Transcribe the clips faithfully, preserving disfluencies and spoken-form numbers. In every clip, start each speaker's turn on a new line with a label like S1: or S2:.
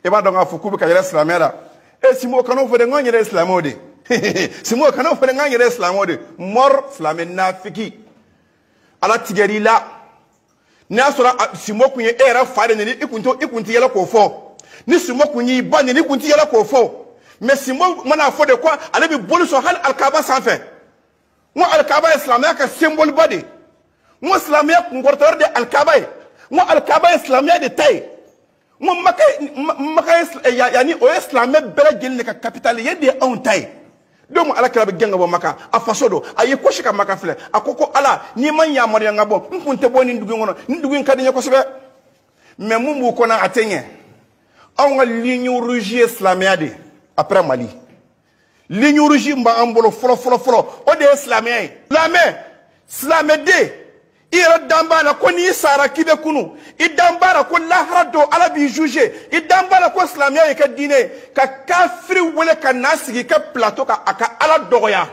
S1: e ba donga fu kubi ka yere islamera e simo kanu fo de ngon yere islamode simo kanu fo de ngon yere islamode mor islamen nafiki ala tigeri la ni asura simo kunye era faade ni ikunto ikunti yela ko fo ni simo kunyi ba ni ikunti yela ko fo mais simo mana fo de quoi ala bi bolu so hal alkaba sans fait mo alkaba islamia ka symbole body mo islamia ngortor de alkaba mo alkaba islamia de tay mo makay makay yani o islamia bela jeli ka capital yede on tay domo ala kala be genga bo maka afasodo ayi ko shika maka fle akoko ala ni man ya mari ngabo mpunte boni ndugu ngono ndugu nkadi nyako sebe mais mumbu ko na atenye on ligne rouge islamia de après Mali ligne rouge mba ambolo folo folo folo o de islamia islamé islamé de ira dambala ko ni sara kibe kunu idambala ko lahrado ala bi juger idambala ko islamia ka dine ka kafiri wala ka nasigi ka plateau ka aka ala dogoya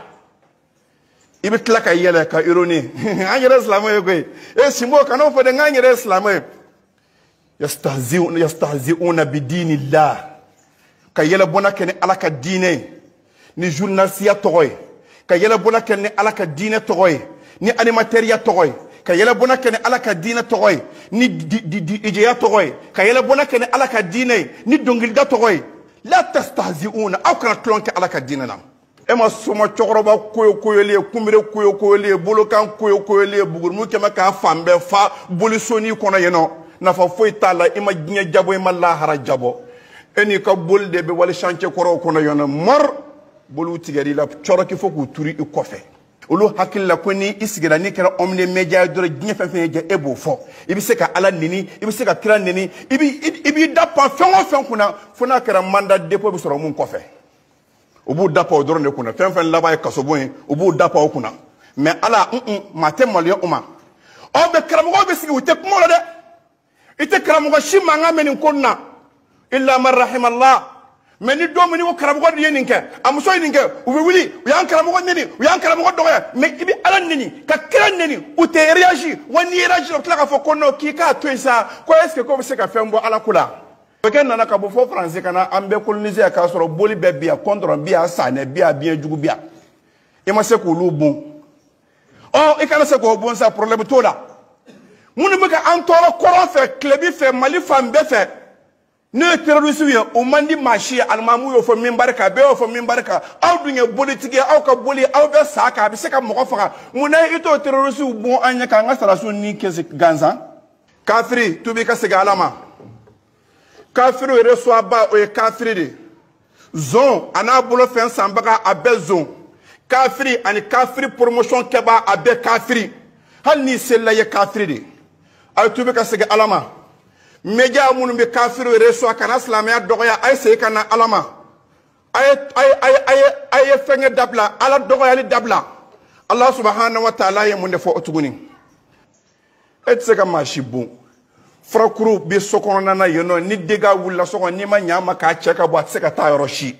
S1: ibitla ka yele ka ironi angere islamia ko e simo kanu fo de ngangere islamia yastahzi'un yastahzi'una bi dinillah ka yele bona ken ala ka dine ni journaliste togoy ka yele bona ken ala ka dine togoy ni animateur ya togoy ka yele bona ken ala ka dine togoy ni di di ijeya togoy ka yele bona ken ala ka dine ni dongilda togoy la tastahzi'una aw kana tlonke ala ka dine na e ma soma chokoroba koyo koyele kumire koyo koyele bolokan koyo koyele bugur mu kema ka fambe fa bolisoni kono yeno na fa foy tala ima ginye jabo ima la hara jabo eni ka bolde be wal chantier koro kono yeno mor bolu tigari la choroki foku turi i kofe olu hakilla ko ni isigera ni kera omne media dore ginye fenfen je ebo fo ibi se ka ala nini ibi se ka kira nini ibi ibi dapa fengo fen kuna funa kera mandat dépôt bi soro mun kofe obu dapa odoro ne kuna fenfen laba e kasobon obu dapa o kuna mais ala mm matem maliyo uma o be kera mo be sigi wote kumo lo de ite kera mo shima ngameni konna illa man rahimallah meni domo ni wo karabugo de yeninke amuso yeninke ubi wuli uyan karabugo neni uyan karabugo doya me ibi ala neni ka kira neni u te réagir woni réagir o ka fo kono ki ka to isa ko est ce que ko se ka fembo ala kula ken nana ka bo fo français kana ambe coloniser ka soro boli be bia contre bia sane bia bien jugu bia e ma se ko lu bon oh e kana se ko bon sa problème to la munu me ka antoro koron fe klebi fe mali fambe fe ne terroriste wi o mandi machi almamu yo fo mimbarka be yo fo mimbarka aw dunye politique aw ka boli aw be saka be se ka mo faka munay ito terroriste bon anya ka ngasara so ni kesi ganza kafiri tubi ka sega alama kafiri reçoit ba o kafiri de zon ana bolo fen sambaka abe zon kafiri ani kafiri promotion keba abe kafiri hal ni sella ye kafiri de ay tubi ka sega alama media munu be kafiru reso kana islamia dogoya ay sey kana alama ay ay ay ay ay fenge dabla ala dogoya li dabla Allah subhanahu wa ta'ala ye munde fo otuguni et se ka mashibu frakuru be sokono na yeno ni dega wulla soko ni ma nyama ka cheka bo se ka ta yoroshi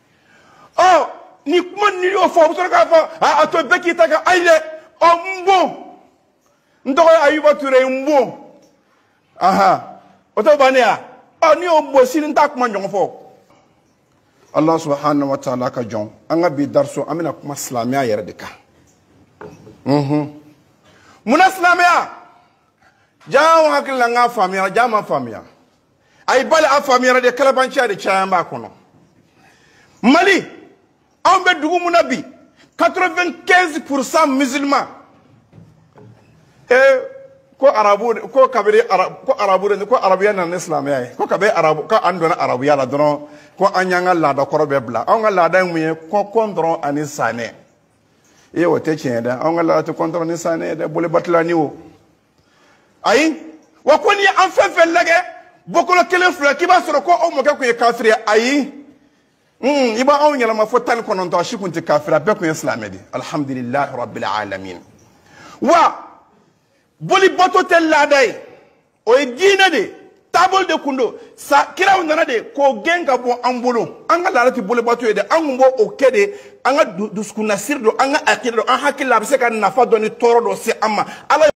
S1: oh ni kuma ni yo fo so ka fo a to beki ta ka ayle o mbo ndogoya ayuba ture mbo aha oto bania oni ombo sin tak ma nyon fo Allah subhanahu wa ta'ala ka jon anga bi darso amina kuma islamia yere de ka mhm muna islamia jaw hakilla nga famia jama famia ay bale a famia de kala bancha de chamba kono Mali ambe dugu munabi quatre-vingt-quinze pour cent musulmans et ko arabu ko kabiri arab ko arabu ko arabiya na islam yayi ko kabe arabu ko andona arabiya la dono ko anyanga la da korobe bla on la da mu ko kontro ani sane e wote chenda on la to kontro ni sane de bole batlani wo ayi wa ko ni an fefe lege bokolo kele fula ki ba soro ko o mo ko e kafiri ayi mm iba on nyala ma fotan ko non to shikunti kafira be ko islam di alhamdulillah rabbil alamin wa boli boto tel ladai o e dina de table de kundo sa kira wona de ko genga bo ambolo anga lalati boli boto de angumbo o kede anga duskuna sirdo anga akiro an hakilla be se kan nafa doni toro do se amma ala